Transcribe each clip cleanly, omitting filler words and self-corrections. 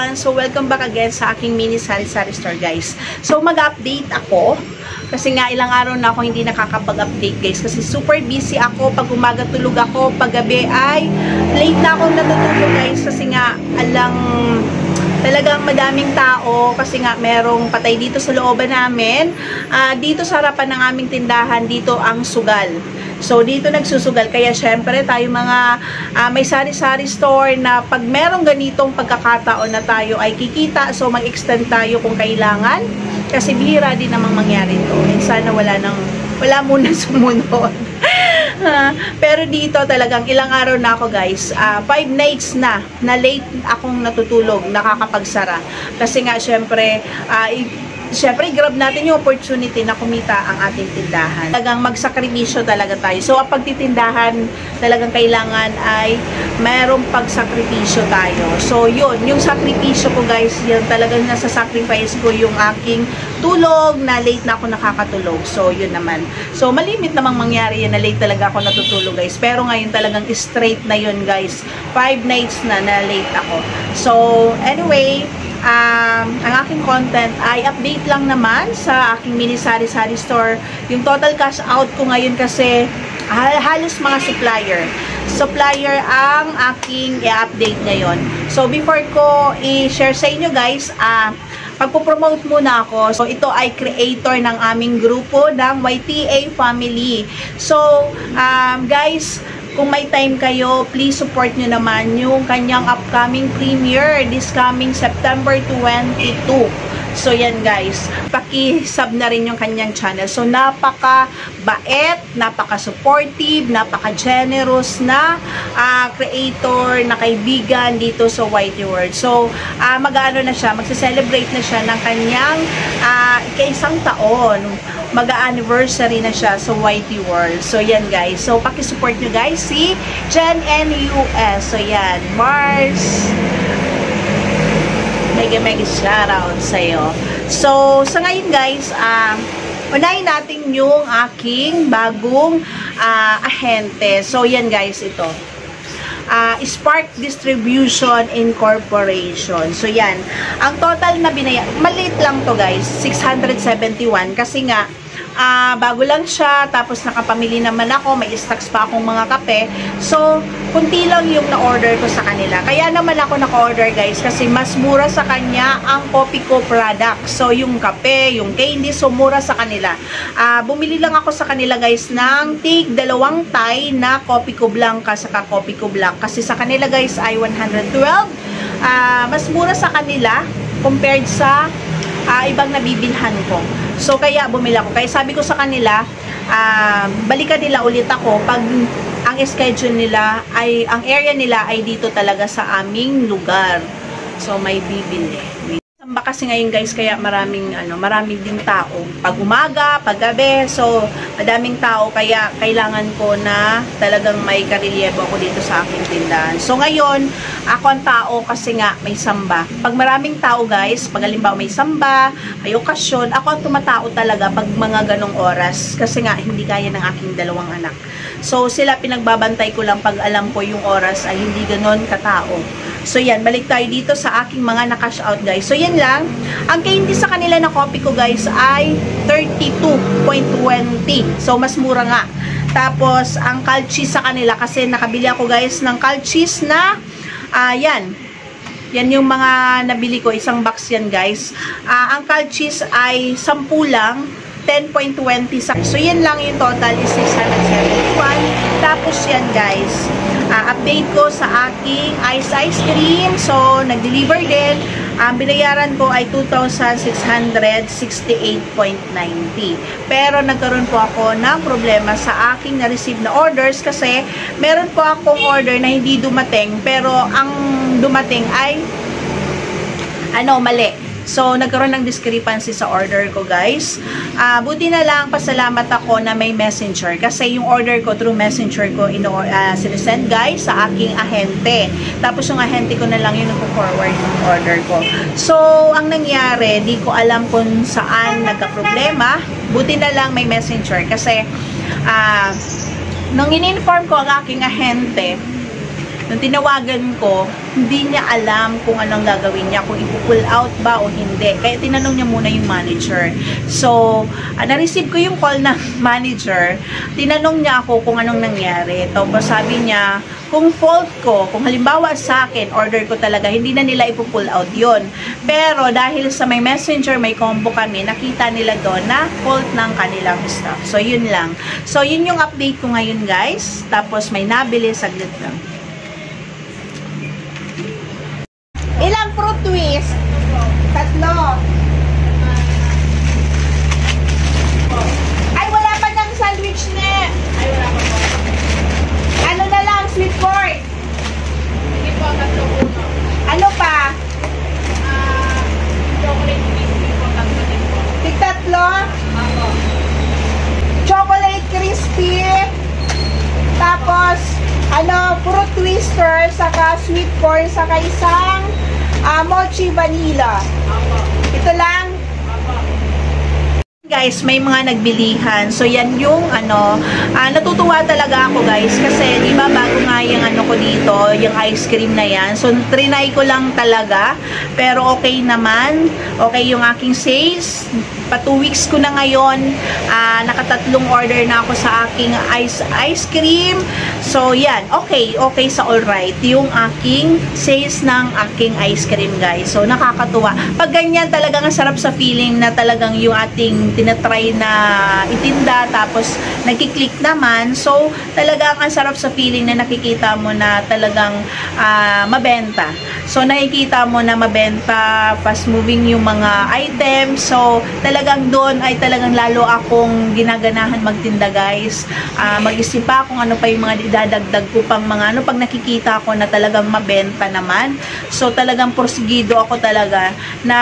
everyone! So, welcome back again sa aking mini sari-sari store, guys. So, mag-update ako. Kasi nga, ilang araw na ako hindi nakakapag-update, guys. Kasi super busy ako. Pag umaga tulog ako, pag gabi ay late na akong natutulog, guys. Kasi nga, talagang madaming tao. Kasi nga, merong patay dito sa looban namin. Dito sa harapan ng aming tindahan, dito ang sugal. So, dito nagsusugal. Kaya, syempre, tayo mga may sari-sari store na pag merong ganitong pagkakataon na tayo ay kikita, so mag-extend tayo kung kailangan. Kasi bihira din namang mangyari ito. And sana wala muna sumunod. Pero dito talagang ilang araw na ako, guys. 5 nights na late akong natutulog, nakakapagsara. Kasi nga, syempre, grab natin yung opportunity na kumita ang ating tindahan. Talagang magsakripisyo talaga tayo. So, ang pagtitindahan, talagang kailangan ay mayroong pagsakripisyo tayo. So, yun. Yung sakripisyo ko, guys, yan talagang nasa sacrifice ko yung aking tulog na late na ako nakakatulog. So, yun naman. So, malimit namang mangyari yun na late talaga ako natutulog, guys. Pero ngayon talagang straight na yun, guys. 5 nights na late ako. So, anyway, ang aking content ay update lang naman sa aking mini sari-sari store. Yung total cash out ko ngayon kasi halos mga supplier ang aking i-update ngayon. So before ko i-share sa inyo, guys, pagpo-promote muna ako. So ito ay creator ng aming grupo ng YTA family. So guys, kung may time kayo, please support nyo naman yung kanyang upcoming premiere this coming September 22. So, yan, guys. Paki-sub na rin yung kanyang channel. So, napaka-bait, napaka-supportive, napaka-generous na creator, na kaibigan dito sa YT World. So, mag-ano na siya, magse-celebrate na siya ng kanyang ika-isang taon. Mag-anniversary na siya sa YT World. So, yan, guys. So, paki-support nyo, guys, si Jen NUS. So, yan. Mars. Mega shoutout sa'yo. So, sa ngayon, guys, unahin natin yung aking bagong ahente. So, yan, guys, ito. Spark Distribution Incorporation. So, yan. Ang total na maliit lang to, guys. 671. Kasi nga, bago lang siya, tapos nakapamili naman ako, may stocks pa akong mga kape. So, kunti lang yung na-order ko sa kanila. Kaya naman ako naka-order, guys, kasi mas mura sa kanya ang Coffee Co product. So, yung kape, yung candy, so mura sa kanila. Bumili lang ako sa kanila, guys, ng tig 2 Thai na Coffee Co Blanca saka Coffee Co Black. Kasi sa kanila, guys, ay 112. Mas mura sa kanila compared sa ibang nabibilhan ko. So, kaya bumili ako. Kaya sabi ko sa kanila, balikan nila ulit ako pag ang schedule nila ay, ang area nila ay dito talaga sa aming lugar. So, may bibili. Samba kasi ngayon, guys, kaya maraming din tao. Pag umaga, pag gabi, so madaming tao, kaya kailangan ko na talagang may karelyebo ako dito sa aking tindahan. So ngayon, ako ang tao kasi nga may samba. Pag maraming tao, guys, pag halimbawa may samba, may okasyon, ako ang tumatao talaga pag mga ganong oras. Kasi nga, hindi kaya ng aking 2 anak. So sila pinagbabantay ko lang pag alam ko yung oras ay hindi ganon katao. So, yan. Balik tayo dito sa aking mga na-cash out, guys. So, yan lang. Ang candy sa kanila na Coffee Co, guys, ay 32.20. So, mas mura nga. Tapos, ang cold cheese sa kanila, kasi nakabili ako, guys, ng cold cheese na, yan. Yan yung mga nabili ko. Isang box yan, guys. Ang cold cheese ay 10 lang. 10.20. So, yan lang yung total is 671. Tapos, yan, guys. Update ko sa aking ice cream. So, nag-deliver din. Binayaran ko ay 2,668.90. Pero, nagkaroon po ako ng problema sa aking na-receive na orders kasi meron po akong order na hindi dumating. Pero, ang dumating ay mali. So, nagkaroon ng discrepancy sa order ko, guys. Buti na lang, pasalamat ako na may messenger. Kasi yung order ko, through messenger ko, sinesend, guys, sa aking ahente. Tapos yung ahente ko na lang yung nagpo-forward yung order ko. So, ang nangyari, di ko alam kung saan nagka-problema. Buti na lang may messenger. Kasi, nung in-inform ko ang aking ahente, nung tinawagan ko, hindi niya alam kung anong gagawin niya, kung ipu-pull out ba o hindi. Kaya tinanong niya muna yung manager. So, na-receive ko yung call ng manager. Tinanong niya ako kung anong nangyari. Tapos sabi niya, kung fault ko, kung halimbawa sa akin, order ko talaga, hindi na nila ipu-pull out yon. Pero dahil sa may messenger, may combo kami, nakita nila doon na fault ng kanilang staff. So, yun lang. So, yun yung update ko ngayon, guys. Tapos, may nabili, saglit lang. Ilang fruit twist? 3. Ay, wala pa ng sandwich na. Ay, wala pa po. Ano na lang, sweet corn? Sige po, 3 po. Ano pa? Chocolate crispy po, 3 din po. Tig-3? Ako. Chocolate crispy. Tapos, fruit twister, saka sweet corn, saka isang mochi vanilla. Ito lang. Guys, may mga nagbilihan. So, yan yung natutuwa talaga ako, guys. Kasi, di ba, bago nga yung ko dito, yung ice cream na yan. So, trinay ko lang talaga. Pero, okay naman. Okay yung aking sales. Pa 2 weeks ko na ngayon. Nakatatlong order na ako sa aking ice cream. So, yan. Okay. Okay sa alright. Yung aking sales ng aking ice cream, guys. So, nakakatuwa. Pag ganyan, talagang ang sarap sa feeling na talagang yung ating tinatry na itinda, tapos nagkiklik naman. So, talagang ang sarap sa feeling na nakikita mo na talagang mabenta. So, nakikita mo na mabenta, fast moving yung mga items. So, talagang doon ay talagang lalo akong ginaganahan magtinda, guys. Mag-isip pa kung ano pa yung mga idadagdag ko pang mga pag nakikita ko na talagang mabenta naman. So, talagang porsigido ako talaga na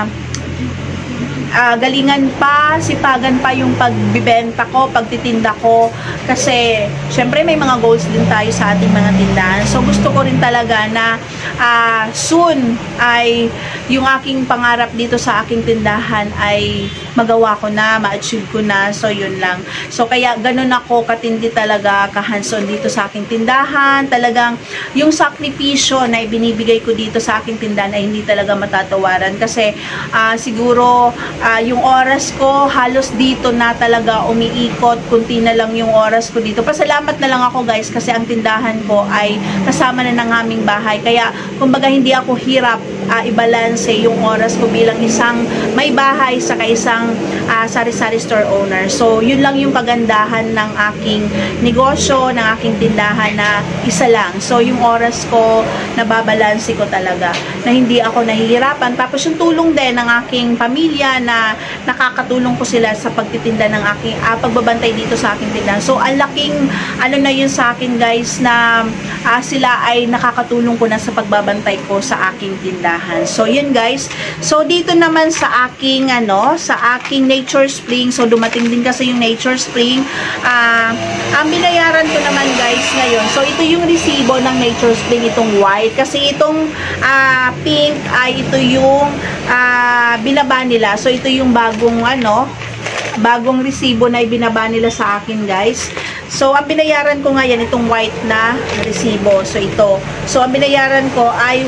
galingan pa, sipagan pa yung pagbibenta ko, pagtitinda ko. Kasi, syempre may mga goals din tayo sa ating mga tindahan. So, gusto ko rin talaga na soon ay yung aking pangarap dito sa aking tindahan ay magawa ko na, ma-achieve ko na. So, yun lang. So, kaya ganun ako katindi talaga, kahanson dito sa aking tindahan. Talagang yung sakripisyo na ibinibigay ko dito sa aking tindahan ay hindi talaga matatawaran. Kasi, siguro, yung oras ko halos dito na talaga umiikot, kunti na lang yung oras ko dito. Pasalamat na lang ako, guys, kasi ang tindahan ko ay kasama na ng aming bahay. Kaya kumbaga hindi ako hirap i-balance yung oras ko bilang isang may bahay sa isang sari-sari store owner. So, yun lang yung kagandahan ng aking negosyo, ng aking tindahan na isa lang. So, yung oras ko nababalanse ko talaga na hindi ako nahihirapan. Tapos yung tulong din ng aking pamilya na nakakatulong ko sila sa pagtitinda ng aking pagbabantay dito sa aking tindahan. So, ang laking na yun sa akin, guys, na sila ay nakakatulong ko na sa pagbabantay ko sa aking tindahan. So, yun, guys. So, dito naman sa aking sa aking Nature Spring. So, dumating din kasi yung Nature Spring. Ang binayaran ko naman, guys, ngayon. So, ito yung resibo ng Nature Spring, itong white. Kasi itong pink ay ito yung binaba nila. So, ito yung bagong resibo na ibinaba nila sa akin, guys. So, ang binayaran ko ngayon, itong white na resibo. So, ito. So, ang binayaran ko ay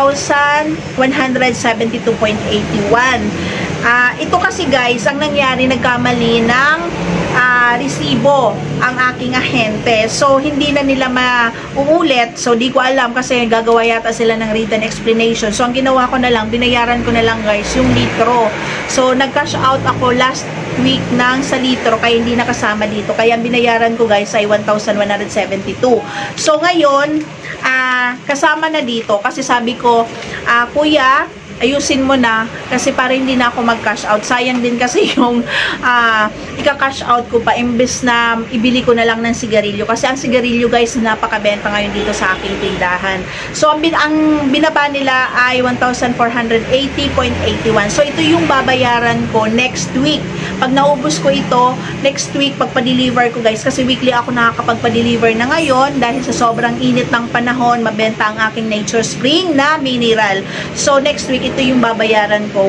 1,172.81. Ito kasi, guys, ang nangyari, nagkamali ng resibo ang aking ahente. So, hindi na nila mauulit. So, di ko alam kasi gagawa yata sila ng written explanation. So, ang ginawa ko na lang, binayaran ko na lang, guys, yung litro. So, nag-cash out ako last week ng sa litro, kaya hindi nakasama dito. Kaya ang binayaran ko, guys, ay 1,172. So, ngayon, kasama na dito kasi sabi ko, kuya, ayusin mo na kasi para hindi na ako mag-cash out. Sayang din kasi yung ika-cash out ko pa imbes na ibili ko na lang ng sigarilyo. Kasi ang sigarilyo, guys, napakabenta ngayon dito sa aking tindahan. So, ang binaba nila ay 1,480.81. So, ito yung babayaran ko next week. Pag naubos ko ito, next week, pagpa-deliver ko, guys, kasi weekly ako nakakapagpa-deliver na ngayon dahil sa sobrang init ng panahon, mabenta ang aking Nature Spring na mineral. So, next week, ito yung babayaran ko,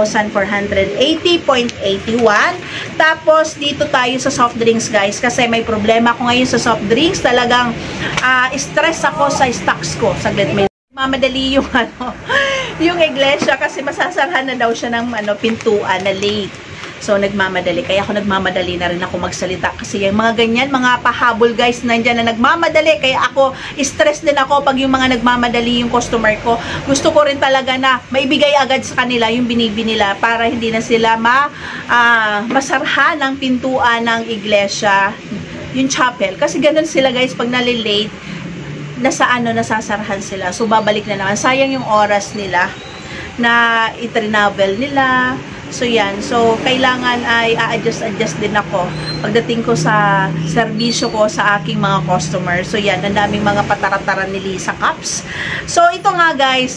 1,480.81. Tapos, dito tayo sa soft drinks, guys. Kasi may problema ako ngayon sa soft drinks. Talagang stress ako sa stocks ko. Saglit, may mamadali yung yung iglesia kasi masasarhan na daw siya ng pintuan na late. So, nagmamadali. Kaya ako nagmamadali na rin ako magsalita. Kasi yung mga ganyan, mga pahabol guys, nandyan na nagmamadali. Kaya ako, stress din ako pag yung mga nagmamadali yung customer ko. Gusto ko rin talaga na maibigay agad sa kanila yung binibi nila para hindi na sila masarhan ng pintuan ng iglesia, yung chapel. Kasi ganun sila guys, pag nalilate, nasasarhan sila. So, babalik na naman. Sayang yung oras nila na i-travel nila. So, yan. So, kailangan ay a-adjust din ako pagdating ko sa serbisyo ko sa aking mga customer. So, yan. Ang daming mga patarataran ni Lisa Cups. So, ito nga guys,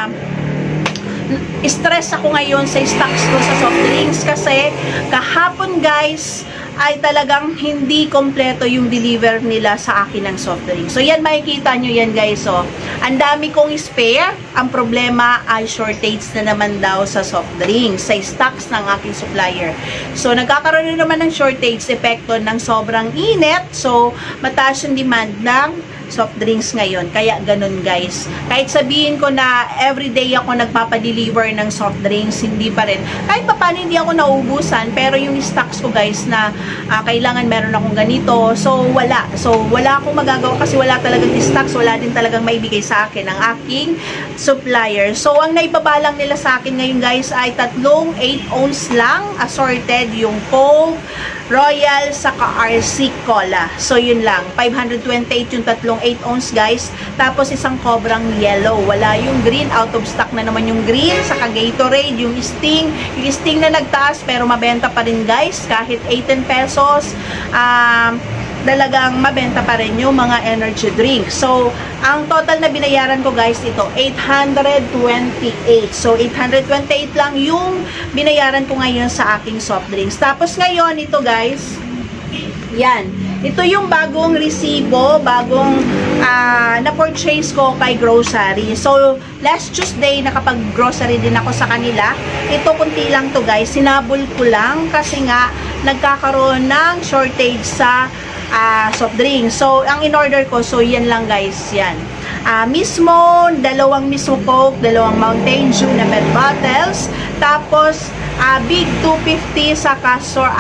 stress ako ngayon sa stocks ko sa soft drinks kasi kahapon guys ay talagang hindi kompleto yung deliver nila sa akin ng soft drinks. So yan, makikita nyo yan guys. So, ang dami kong spare. Ang problema ay shortage na naman daw sa soft drinks, sa stocks ng aking supplier. So nagkakaroon na naman ng shortage epekto ng sobrang init. So mataas yung demand ng soft drinks ngayon. Kaya ganun guys. Kahit sabihin ko na everyday ako nagpapadeliver ng soft drinks, hindi pa rin. Kahit pa paano hindi ako nauubusan, pero yung stocks ko guys na kailangan meron akong ganito. So wala. So wala akong magagawa kasi wala talagang stocks, wala din talagang maibigay sa akin ng aking supplier. So ang naibabalang nila sa akin ngayon guys ay tatlong 8 ounce lang assorted, yung Coke, Royal, saka RC Cola. So yun lang. 528 yung tatlong 8 ounce guys. Tapos isang Cobrang yellow. Wala yung green. Out of stock na naman yung green. Saka Gatorade, yung Sting. Yung Sting na nagtaas pero mabenta pa rin guys. Kahit 18 pesos. Talagang mabenta pa rin yung mga energy drink. So, ang total na binayaran ko guys, ito, 828. So, 828 lang yung binayaran ko ngayon sa aking soft drinks. Tapos ngayon, ito guys, yan. Ito yung bagong resibo, bagong na-purchase ko kay grocery. So, last Tuesday, nakapag-grocery din ako sa kanila. Ito, kunti lang to guys. Sinabol ko lang kasi nga, nagkakaroon ng shortage sa soft drink. So, ang in-order ko, so yan lang guys, yan. Dalawang mismo Coke, dalawang Mountain Dew na PET bottles, tapos, big 250 saka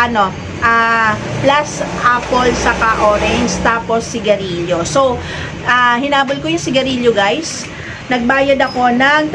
plus apple saka orange, tapos sigarilyo. So, hinabol ko yung sigarilyo guys. Nagbayad ako ng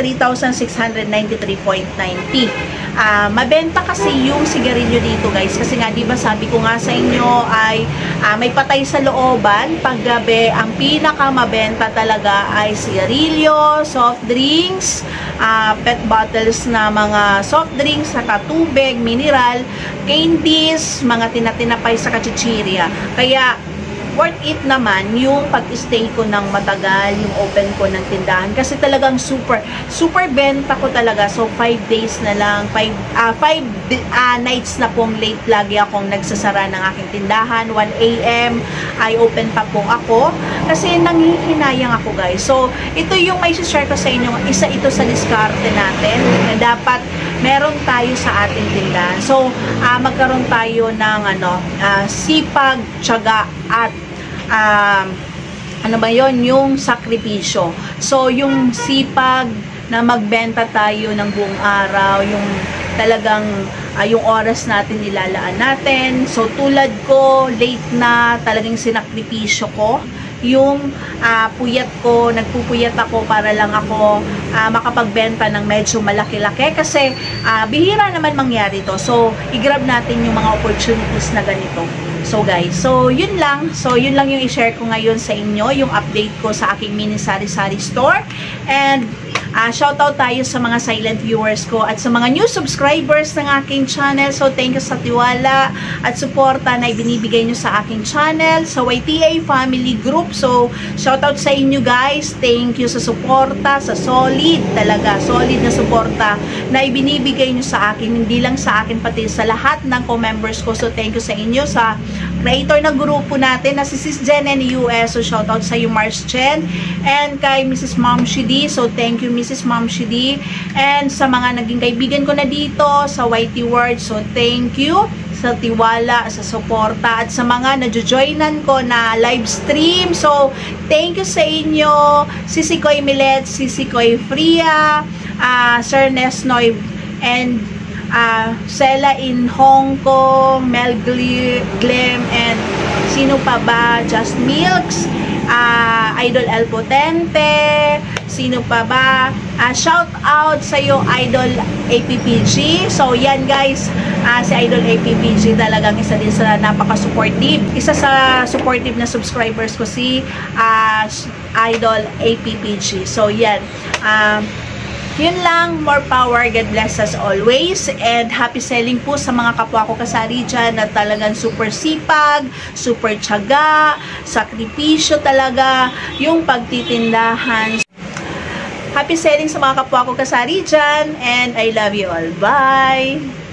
3,693.90. Mabenta kasi yung sigarilyo dito guys kasi nga diba sabi ko nga sa inyo ay may patay sa looban paggabi. Ang pinaka mabenta talaga ay sigarilyo, soft drinks, PET bottles na mga soft drinks, saka tubig, mineral, candies, mga tinatinapay sa kachichirya. Kaya worth it naman yung pag-stay ko ng matagal, yung open ko ng tindahan. Kasi talagang super benta ko talaga. So, 5 days na lang, 5 nights na pong late lagi akong nagsasara ng aking tindahan. 1 AM ay open pa po ako. Kasi nanghihinayang ako guys. So, ito yung may share ko sa inyo. Isa ito sa diskarte natin na dapat meron tayo sa ating tindahan. So, magkaroon tayo ng sipag, tiyaga, at yung sakripisyo. So, yung sipag na magbenta tayo ng buong araw, yung talagang yung oras natin nilalaan natin. So, tulad ko, late na talagang sinakripisyo ko yung puyat ko, nagpupuyat ako para lang ako makapagbenta ng medyo malaki-laki kasi bihira naman mangyari to. So, i-grab natin yung mga opportunities na ganito. So guys, so yun lang. So yun lang yung i-share ko ngayon sa inyo, yung update ko sa aking mini sari-sari store. And shoutout tayo sa mga silent viewers ko at sa mga new subscribers ng aking channel. So thank you sa tiwala at suporta na ibinibigay nyo sa aking channel, sa YTA Family Group. So shoutout sa inyo guys. Thank you sa suporta, sa solid talaga, solid na suporta na ibinibigay nyo sa akin, hindi lang sa akin pati sa lahat ng co-members ko. So thank you sa inyo sa creator ng grupo natin na si Sis Jen and US. So, shoutout sa iyo, Mars Chen. And kay Mrs. Ma'am Shidi. So, thank you, Mrs. Ma'am Shidi. And sa mga naging kaibigan ko na dito sa YT World. So, thank you sa tiwala, sa suporta, at sa mga nadjo-joinan ko na live stream. So, thank you sa inyo, Sisi Koy Milet, Sisi Koy Fria, Sir Nesnoy, and Sela in Hong Kong, Mel Glem, and sino pa ba? Just Milks, Idol El Potente, sino pa ba? Shout out sa iyo, Idol APPG. So, yan guys, si Idol APPG talagang isa din sa napaka-supportive. Isa sa supportive na subscribers ko si Idol APPG. So, yan. Yun lang, more power, God bless us always, and happy selling po sa mga kapwa ko kasari dyan na talagang super sipag, super tiyaga, sakripisyo talaga, yung pagtitindahan. Happy selling sa mga kapwa ko kasari dyan, and I love you all. Bye!